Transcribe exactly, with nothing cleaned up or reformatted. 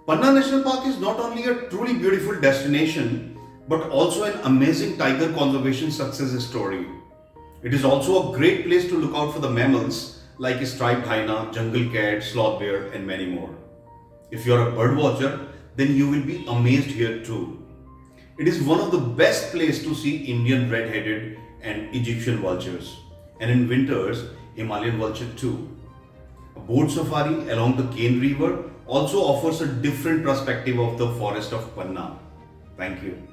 Panna National Park is not only a truly beautiful destination, but also an amazing tiger conservation success story. It is also a great place to look out for the mammals like striped hyena, jungle cat, sloth bear, and many more. If you are a bird watcher, then you will be amazed here too. It is one of the best places to see Indian red-headed and Egyptian vultures, and in winters, Himalayan vulture too. A boat safari along the Cane River also offers a different perspective of the forest of Panna. Thank you.